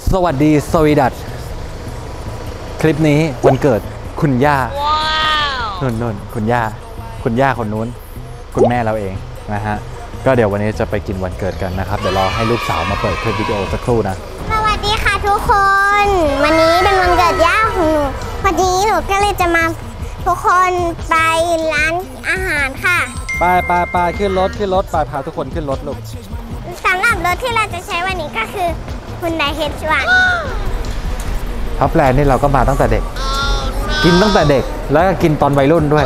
สวัสดีสวีดัตคลิปนี้วันเกิดคุณย่านุ่นคุณย่าคนนู้นคุณแม่เราเองนะฮะก็เดี๋ยววันนี้จะไปกินวันเกิดกันนะครับเดี๋ยวรอให้ลูกสาวมาเปิดคลิปวิดีโอสักครู่นะสวัสดีค่ะทุกคนวันนี้เป็นวันเกิดย่าของหนูพอดีหนูก็เลยจะมาทุกคนไปร้านอาหารค่ะไปขึ้นรถไปพาทุกคนขึ้นรถลูกสำหรับรถที่เราจะใช้วันนี้ก็คือคุณไดเฮดชวันท็อปแลนด์นี่เราก็มาตั้งแต่เด็กกินตั้งแต่เด็กแล้วก็กินตอนวัยรุ่นด้วย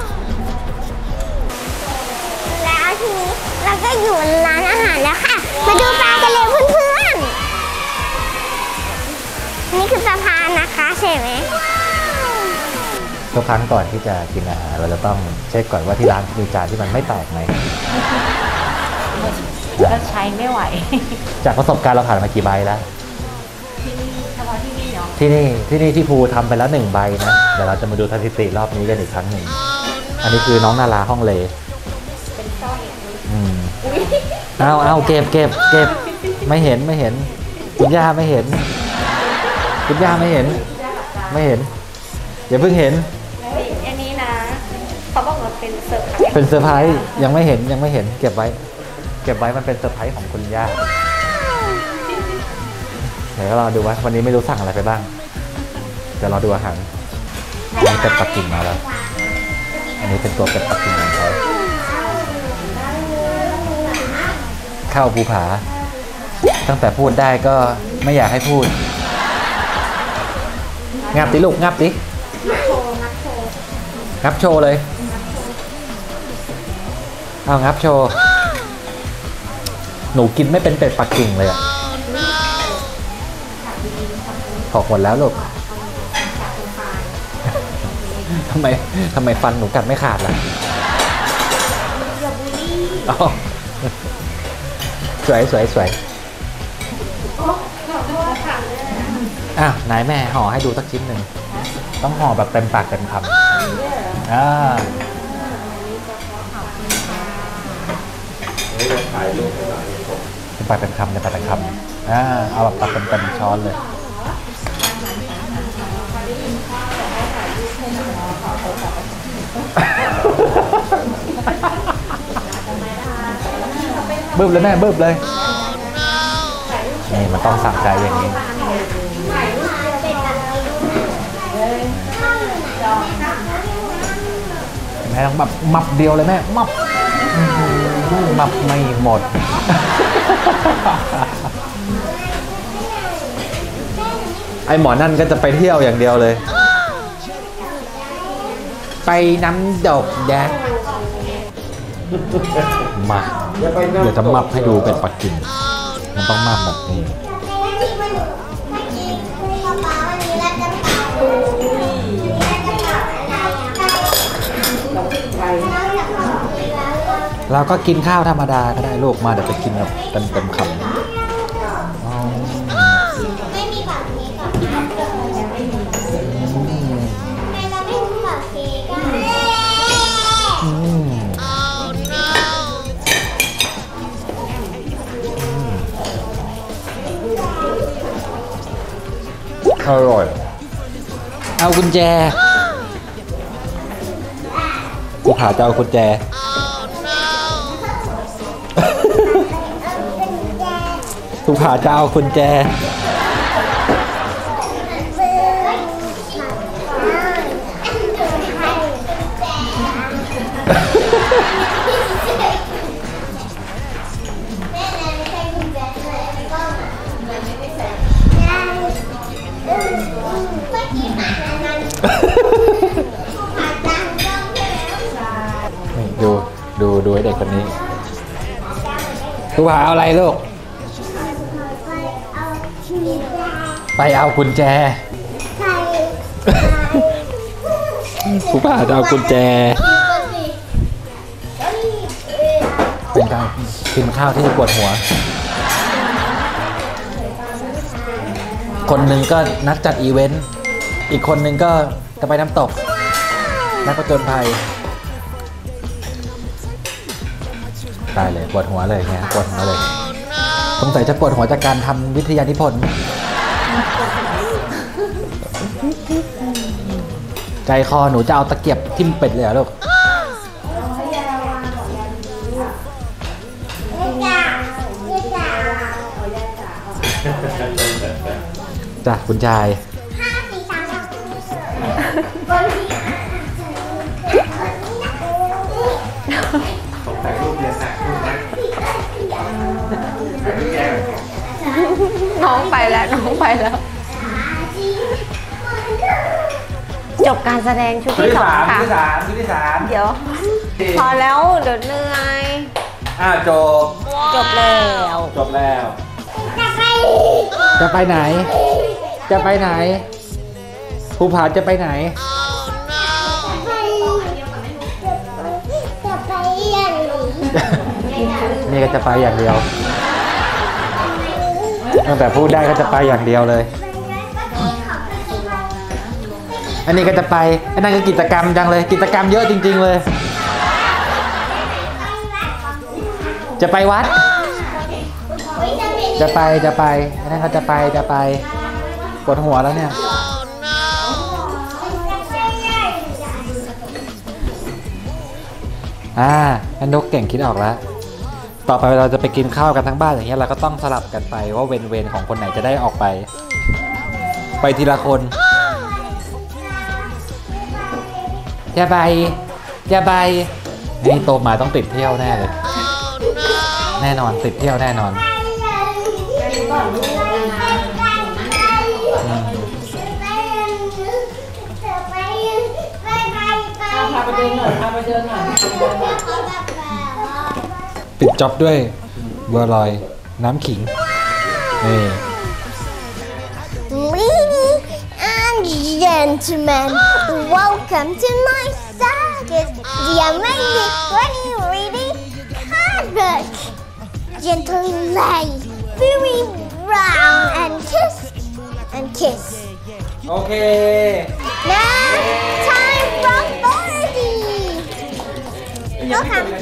แล้วทีนี้เราก็อยู่ร้านอาหารแล้วค่ะมาดูปลากันเลยเพื่อนๆนี่คือสะพานนะคะใช่ไหมทุกครั้งก่อนที่จะกินอาหารเราจะต้องเช็คก่อนว่าที่ร้านมีจานที่มันไม่แตกไหมก็ใช้ไม่ไหวจากประสบการณ์เราผ่านมากี่ใบแล้วที่นี่เฉพาะที่นี่เหรอที่นี่ที่ภูทำไปแล้ว1 ใบนะเดี๋ยวเราจะมาดูสถิติรอบนี้กันอีกครั้งหนึ่งอันนี้คือน้องนาราห้องเลเป็นสร้อยเอาเก็บไม่เห็นคุณย่าไม่เห็นอย่าเพิ่งเห็นอันนี้นะเขาบอกว่าเป็นเซอร์ไพรส์ยังไม่เห็นเก็บไว้มันเป็นเซอร์ไพรส์ของคุณย่าเดี๋ยวเราดูว่าวันนี้ไม่รู้สั่งอะไรไปบ้างเดี๋ยวเราดูอาหารนี่เป็ดปักกิ่งมาแล้วอันนี้เป็นตัวเป็ดปักกิ่งของเขาข้าวภูผาตั้งแต่พูดได้ก็ไม่อยากให้พูดงับดิลูกงับโชว์เลยเอางับโชว์หนูกินไม่เป็นเป็ดปักกิ่งเลยอะขอหมดแล้วลูกทำไมฟันหนูกัดไม่ขาดล่ะสวยนายแม่ห่อให้ดูสักชิ้นหนึ่งต้องห่อแบบเต็มปากเต็มคำเป็นปากเป็นคำเอาแบบปากเต็มช้อนเลยบึ้บเลยแม่บึ้บเลยนี่มันต้องสั่งใจอย่างนี้แม่ต้องแบบมับเดียวเลยแม่มับไม่หมดไอหมอนั่นก็จะไปเที่ยวอย่างเดียวเลยไปน้ำดกแดกมาเดี๋ยวจะมับให้ดูเป็นปักกิ่งมันต้องมับแบบนี้เราก็กินข้าวธรรมดาก็ได้ลูกมาเดี๋ยวไปกินแบบเต็มคำไม่มีแบบนี้กับไม่เราไม่มีแบบเค้กอร่อยเอากุญแจกูขาจะเอากุญแจกูขาจะเอากุญแจดูให้เด็กคนนี้กูพาเอาอะไรลูกไปเอากุญแจกูพาจะเอากุญแจเป็นการกินข้าวที่ปวดหัวคนหนึ่งก็นักจัดอีเวนต์อีกคนหนึ่งก็จะไปน้ำตกนักผจญภัย ตายเลยปวดหัวเลยเนี่ยปวดหัวเลยสงสัยจะปวดหัวจากการทำวิทยานิพนธ์ใจคอหนูจะเอาตะเกียบทิ่มเป็ดเลยเหรอลูกจ้ะคุณชายแต่รูปเรียนหนักรูปนะน้องไปแล้วน้องไปแล้ว จบการแสดงชุดที่ 2ค่ะชุดที่สามเดี๋ยว พอแล้วเดี๋ยวเหนื่อยจบจบแล้วจบแล้ว จะไปไหน จะไปไหนภูผาจะไปไหนจะไปอย่างนี้นี่ก็จะไปอย่างเดียวตั้งแต่พูดได้ก็จะไปอย่างเดียวเลย อันนี้ก็จะไปอันนั้นก็กิจกรรมจังเลยกิจกรรมเยอะจริงๆเลย จะไปวัด จะไปอันนั้นเขาจะไปปวดหัวแล้วเนี่ยอันนกเก่งคิดออกแล้วต่อไปเราจะไปกินข้าวกันทั้งบ้านอย่างเงี้ยเราก็ต้องสลับกันไปว่าเวรของคนไหนจะได้ออกไปทีละคนจะไปนี่โตมาต้องติดเที่ยวแน่เลยแน่นอนติดเที่ยวแน่นอนพาไปเดินหน่อยปิดจ็อบด้วยบัวลอยน้ำขิงนี่ Ladies and gentlemen, welcome to my circus, the amazing Running Lady Carpet. Gentle lady, very brown and kiss. โอเค Now, time for party. Welcome.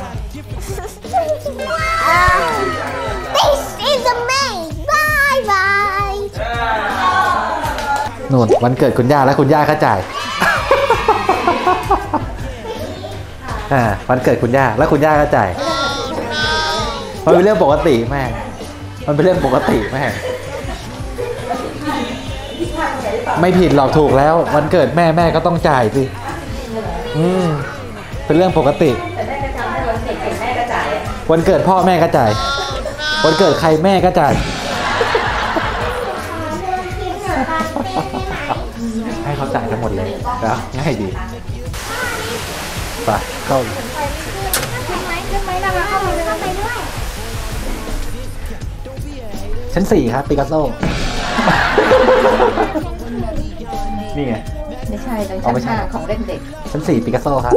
This is amazing. Bye bye. นู่นวันเกิดคุณย่าแล้วคุณย่าก็จ่าย วันเกิดคุณย่าแล้วคุณย่าก็จ่ายมันเป็นเรื่องปกติแม่มันเป็นเรื่องปกติแม่ไม่ผิดหรอกถูกแล้ววันเกิดแม่ก็ต้องจ่ายสิเป็นเรื่องปกติวันเกิดพ่อแม่ก็จ่ายวันเกิดใครแม่ก็จ่ายให้เขาจ่ายทั้งหมดเลยนะง่ายดีไปเข้าชั้น 4ครับปิกัสโซนี่ไงไม่ใช่เลยชั้น 5ของเล่นเด็กชั้น 4ปิกัสโซครับ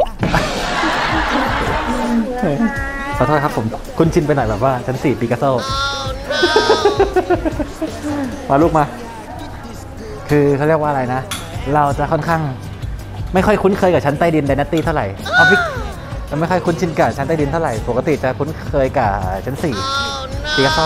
ขอโทษครับผมคุณชินไปหน่อยแบบว่าชั้น 4ปิกัสโซมาลูกมาคือเขาเรียกว่าอะไรนะเราจะค่อนข้างไม่ค่อยคุ้นเคยกับชั้นใต้ดินไดนาตี้เท่าไหร่เราไม่ค่อยคุ้นชินกับชั้นใต้ดินเท่าไหร่ปกติจะคุ้นเคยกับชั้น 4ปิกัสโซ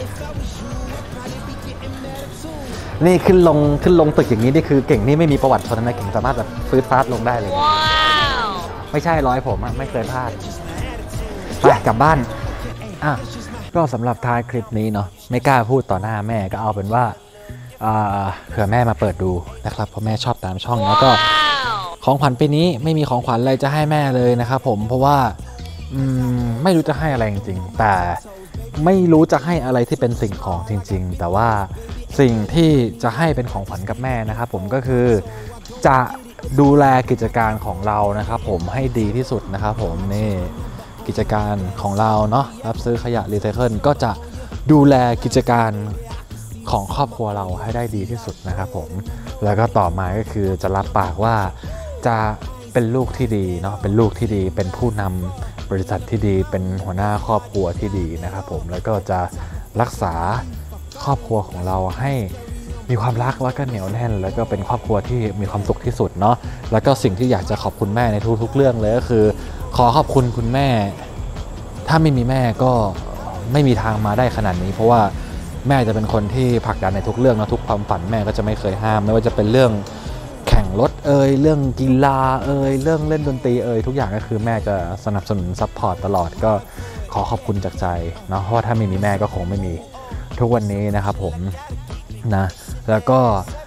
นี่ขึ้นลงตึกอย่างนี้นี่คือเก่งนี่ไม่มีประวัติชนนะเก่งสามารถแบบฟื้นฟาดลงได้เลยไม่ใช่ร้อยผมไม่เคยพลาดไปกลับบ้านก็สำหรับท้ายคลิปนี้เนาะไม่กล้าพูดต่อหน้าแม่ก็เอาเป็นว่าเผื่อแม่มาเปิดดูนะครับเพราะแม่ชอบตามช่องแล้วก็ของขวัญปีนี้ไม่มีของขวัญอะไรจะให้แม่เลยนะครับผมเพราะว่าไม่รู้จะให้อะไรจริงๆแต่ไม่รู้จะให้อะไรที่เป็นสิ่งของจริงๆแต่ว่าสิ่งที่จะให้เป็นของขวัญกับแม่นะครับผมก็คือจะดูแลกิจการของเรานะครับผมให้ดีที่สุดนะครับผมนี่กิจการของเราเนาะรับซื้อขยะรีไซเคิลก็จะดูแลกิจการของครอบครัวเราให้ได้ดีที่สุดนะครับผมแล้วก็ต่อมาก็คือจะรับปากว่าจะเป็นลูกที่ดีเนาะเป็นลูกที่ดีเป็นผู้นำบริษัทที่ดีเป็นหัวหน้าครอบครัวที่ดีนะครับผมแล้วก็จะรักษาครอบครัวของเราให้มีความรักแล้วก็เหนียวแน่นแล้วก็เป็นครอบครัวที่มีความสุขที่สุดเนาะแล้วก็สิ่งที่อยากจะขอบคุณแม่ในทุกๆเรื่องเลยก็คือขอขอบคุณคุณแม่ถ้าไม่มีแม่ก็ไม่มีทางมาได้ขนาดนี้เพราะว่าแม่จะเป็นคนที่ผลักดันในทุกเรื่องนะทุกความฝันแม่ก็จะไม่เคยห้ามไม่ว่าจะเป็นเรื่องแข่งรถเรื่องกีฬาเรื่องเล่นดนตรีทุกอย่างก็คือแม่จะสนับสนุนซัพพอร์ตตลอดก็ขอขอบคุณจากใจเนาะเพราะว่าถ้าไม่มีแม่ก็คงไม่มีทุกวันนี้นะครับผมนะแล้วก็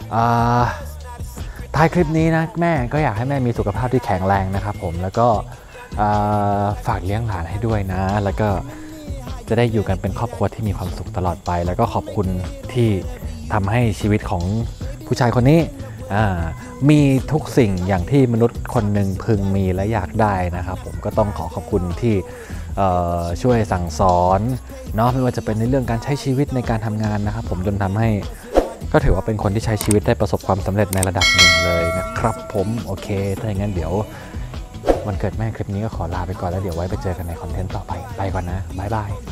ท้ายคลิปนี้นะแม่ก็อยากให้แม่มีสุขภาพที่แข็งแรงนะครับผมแล้วก็ฝากเลี้ยงหลานให้ด้วยนะแล้วก็จะได้อยู่กันเป็นครอบครัวที่มีความสุขตลอดไปแล้วก็ขอบคุณที่ทำให้ชีวิตของผู้ชายคนนี้มีทุกสิ่งอย่างที่มนุษย์คนหนึ่งพึงมีและอยากได้นะครับผมก็ต้องขอบคุณที่ช่วยสั่งสอนเนาะไม่ว่าจะเป็นในเรื่องการใช้ชีวิตในการทำงานนะครับผมจนทำให้ก็ถือว่าเป็นคนที่ใช้ชีวิตได้ประสบความสำเร็จในระดับหนึ่งเลยนะครับผมโอเคถ้าอย่างนั้นเดี๋ยววันเกิดแม่คลิปนี้ก็ขอลาไปก่อนแล้วเดี๋ยวไว้ไปเจอกันในคอนเทนต์ต่อไปก่อนนะบ๊ายบาย